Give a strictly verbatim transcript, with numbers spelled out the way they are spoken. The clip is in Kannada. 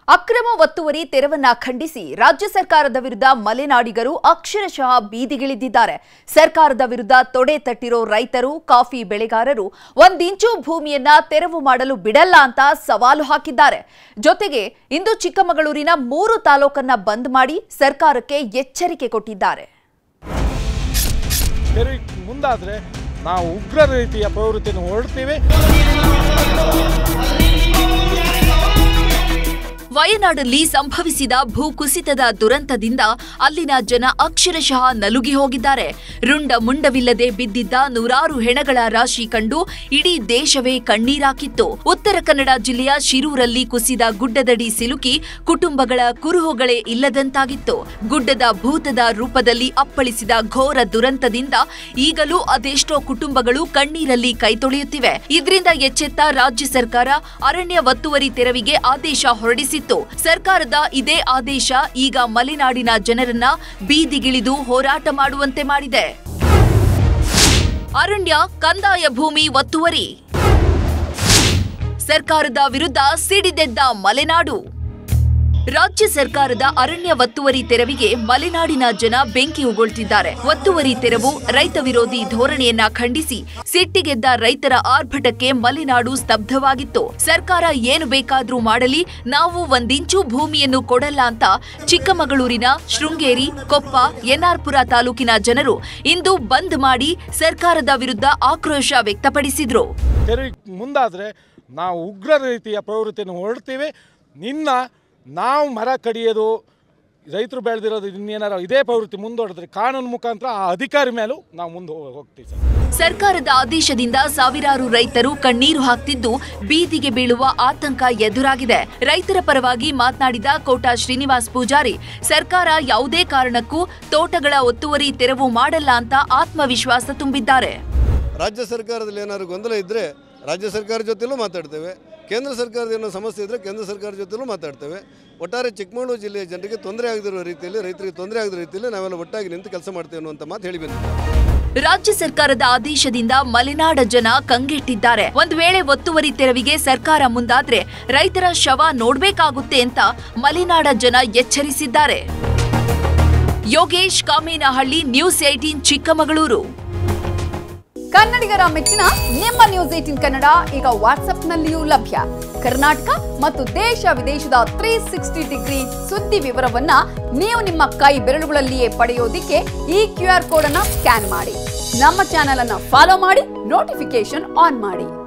ಅಕ್ರಮ ಒತ್ತುವರಿ ತೆರವನ್ನ ಖಂಡಿಸಿ ರಾಜ್ಯ ಸರ್ಕಾರದ ವಿರುದ್ಧ ಮಲೆನಾಡಿಗರು ಅಕ್ಷರಶಃ ಬೀದಿಗಿಳಿದಿದ್ದಾರೆ. ಸರ್ಕಾರದ ವಿರುದ್ಧ ತೊಡೆ ತಟ್ಟಿರೋ ರೈತರು, ಕಾಫಿ ಬೆಳೆಗಾರರು ಒಂದಿಂಚು ಭೂಮಿಯನ್ನ ತೆರವು ಮಾಡಲು ಬಿಡಲ್ಲ ಅಂತ ಸವಾಲು ಹಾಕಿದ್ದಾರೆ. ಜೊತೆಗೆ ಇಂದು ಚಿಕ್ಕಮಗಳೂರಿನ ಮೂರು ತಾಲೂಕನ್ನ ಬಂದ್ ಮಾಡಿ ಸರ್ಕಾರಕ್ಕೆ ಎಚ್ಚರಿಕೆ ಕೊಟ್ಟಿದ್ದಾರೆ. ಮುಂದಾದ್ರೆ ನಾವು ಉಗ್ರ ರೀತಿಯ ಪ್ರವೃತ್ತಿಯನ್ನು ಹೊರಡ್ತೀವಿ. ವಯನಾಡಲ್ಲಿ ಸಂಭವಿಸಿದ ಭೂಕುಸಿತದ ದುರಂತದಿಂದ ಅಲ್ಲಿನ ಜನ ಅಕ್ಷರಶಃ ನಲುಗಿ ಹೋಗಿದ್ದಾರೆ. ರುಂಡ ಮುಂಡವಿಲ್ಲದೆ ಬಿದ್ದಿದ್ದ ನೂರಾರು ಹೆಣಗಳ ರಾಶಿ ಕಂಡು ಇಡೀ ದೇಶವೇ ಕಣ್ಣೀರಾಕಿತ್ತು. ಉತ್ತರ ಕನ್ನಡ ಜಿಲ್ಲೆಯ ಶಿರೂರಲ್ಲಿ ಕುಸಿದ ಗುಡ್ಡದಡಿ ಸಿಲುಕಿ ಕುಟುಂಬಗಳ ಕುರುಹುಗಳೇ ಇಲ್ಲದಂತಾಗಿತ್ತು. ಗುಡ್ಡದ ಭೂತದ ರೂಪದಲ್ಲಿ ಅಪ್ಪಳಿಸಿದ ಘೋರ ದುರಂತದಿಂದ ಈಗಲೂ ಅದೆಷ್ಟೋ ಕುಟುಂಬಗಳು ಕಣ್ಣೀರಲ್ಲಿ ಕೈತೊಳೆಯುತ್ತಿವೆ. ಇದರಿಂದ ಎಚ್ಚೆತ್ತ ರಾಜ್ಯ ಸರ್ಕಾರ ಅರಣ್ಯ ಒತ್ತುವರಿ ತೆರವಿಗೆ ಆದೇಶ ಹೊರಡಿಸಿತ್ತು. ಸರ್ಕಾರದ ಇದೇ ಆದೇಶ ಈಗ ಮಲೆನಾಡಿನ ಜನರನ್ನ ಬೀದಿಗಿಳಿದು ಹೋರಾಟ ಮಾಡುವಂತೆ ಮಾಡಿದೆ. ಅರಣ್ಯ ಕಂದಾಯ ಭೂಮಿ ಒತ್ತುವರಿ. ಸರ್ಕಾರದ ವಿರುದ್ಧ ಸಿಡಿದೆದ್ದ ಮಲೆನಾಡು. ರಾಜ್ಯ ಸರ್ಕಾರದ ಅರಣ್ಯ ಒತ್ತುವರಿ ತೆರವಿಗೆ ಮಲೆನಾಡಿನ ಜನ ಬೆಂಕಿ ಉಗುಳ್ತಿದ್ದಾರೆ. ಒತ್ತುವರಿ ತೆರವು ರೈತ ವಿರೋಧಿ ಧೋರಣೆಯನ್ನ ಖಂಡಿಸಿ ಸಿಟ್ಟಿಗೆದ್ದ ರೈತರ ಆರ್ಭಟಕ್ಕೆ ಮಲೆನಾಡು ಸ್ತಬ್ಧವಾಗಿತ್ತು. ಸರ್ಕಾರ ಏನು ಬೇಕಾದ್ರೂ ಮಾಡಲಿ, ನಾವು ಒಂದಿಂಚು ಭೂಮಿಯನ್ನು ಕೊಡಲ್ಲ ಅಂತ ಚಿಕ್ಕಮಗಳೂರಿನ ಶೃಂಗೇರಿ, ಕೊಪ್ಪ, ಎನ್ಆರ್ಪುರ ತಾಲೂಕಿನ ಜನರು ಇಂದು ಬಂದ್ ಮಾಡಿ ಸರ್ಕಾರದ ವಿರುದ್ಧ ಆಕ್ರೋಶ ವ್ಯಕ್ತಪಡಿಸಿದ್ರು. ಮುಂದಾದ್ರೆ ನಾವು ಉಗ್ರ ರೀತಿಯ ಪ್ರವೃತ್ತಿಯನ್ನು ಹೊರಡ್ತೀವಿ. ನಿನ್ನ ನಾವು ಮರ ಕಡಿಯೋದು, ರೈತರು ಬೆಳೆದಿರೋದು, ಇನ್ನೇನಾರು ಇದೇ ಪ್ರವೃತ್ತಿ ಮುಂದುವರೆದ್ರೆ ಕಾನೂನು ಮುಖಾಂತರ ಆ ಅಧಿಕಾರಿ ಮೇಲೂ ನಾವು ಮುಂದೆ ಹೋಗ್ತೀವಿ. ಸರ್ಕಾರದ ಆದೇಶದಿಂದ ಸಾವಿರಾರು ರೈತರು ಕಣ್ಣೀರು ಹಾಕ್ತಿದ್ದು ಬೀದಿಗೆ ಬೀಳುವ ಆತಂಕ ಎದುರಾಗಿದೆ. ರೈತರ ಪರವಾಗಿ ಮಾತನಾಡಿದ ಕೋಟಾ ಶ್ರೀನಿವಾಸ್ ಪೂಜಾರಿ, ಸರ್ಕಾರ ಯಾವುದೇ ಕಾರಣಕ್ಕೂ ತೋಟಗಳ ಒತ್ತುವರಿ ತೆರವು ಮಾಡಲ್ಲ ಅಂತ ಆತ್ಮವಿಶ್ವಾಸ ತುಂಬಿದ್ದಾರೆ. ರಾಜ್ಯ ಸರ್ಕಾರದಲ್ಲಿ ಏನಾದ್ರು ಗೊಂದಲ ಇದ್ದರೆ ರಾಜ್ಯ ಸರ್ಕಾರ ಜೊತೆಲೂ ಮಾತಾಡ್ತೇವೆ. ಕೇಂದ್ರ ಸರ್ಕಾರದ ಏನೋ ಸಮಸ್ಯೆ ಇದ್ದರೆ ಕೇಂದ್ರ ಸರ್ಕಾರ ಜೊತೆಲೂ ಮಾತಾಡ್ತೇವೆ. ಒಟ್ಟಾರೆ ಚಿಕ್ಕಮಗಳೂರು ಜಿಲ್ಲೆಯ ಜನರಿಗೆ ತೊಂದರೆ ಆಗದಿರುವ ರೀತಿಯಲ್ಲಿ, ರೈತರಿಗೆ ತೊಂದರೆ ಆಗದ ರೀತಿಯಲ್ಲಿ ನಾವೆಲ್ಲ ಒಟ್ಟಾಗಿ ನಿಂತು ಕೆಲಸ ಮಾಡ್ತೇವೆ ಅನ್ನುವಂಥ ಮಾತು ಹೇಳಿ ಬಂದಿದೆ. ರಾಜ್ಯ ಸರ್ಕಾರದ ಆದೇಶದಿಂದ ಮಲೆನಾಡ ಜನ ಕಂಗೆಟ್ಟಿದ್ದಾರೆ. ಒಂದು ವೇಳೆ ಒತ್ತುವರಿ ತೆರವಿಗೆ ಸರ್ಕಾರ ಮುಂದಾದ್ರೆ ರೈತರ ಶವ ನೋಡ್ಬೇಕಾಗುತ್ತೆ ಅಂತ ಮಲೆನಾಡ ಜನ ಎಚ್ಚರಿಸಿದ್ದಾರೆ. Yogesh Kamenahalli, news eighteen Chikkamagaluru. ಕನ್ನಡಿಗರ ಮೆಚ್ಚಿನ ನಿಮ್ಮ ನ್ಯೂಸ್ ಏಟೀನ್ ಕನ್ನಡ ಈಗ ವಾಟ್ಸ್ಆಪ್ನಲ್ಲಿಯೂ ಲಭ್ಯ. ಕರ್ನಾಟಕ ಮತ್ತು ದೇಶ ವಿದೇಶದ ತ್ರೀ ಸಿಕ್ಸ್ಟಿ ಡಿಗ್ರಿ ಸುದ್ದಿ ವಿವರವನ್ನ ನೀವು ನಿಮ್ಮ ಕೈ ಬೆರಳುಗಳಲ್ಲಿಯೇ ಪಡೆಯೋದಿಕ್ಕೆ ಈ ಕ್ಯೂ ಆರ್ ಕೋಡ್ ಅನ್ನ ಸ್ಕ್ಯಾನ್ ಮಾಡಿ. ನಮ್ಮ ಚಾನೆಲ್ ಅನ್ನ ಫಾಲೋ ಮಾಡಿ, ನೋಟಿಫಿಕೇಶನ್ ಆನ್ ಮಾಡಿ.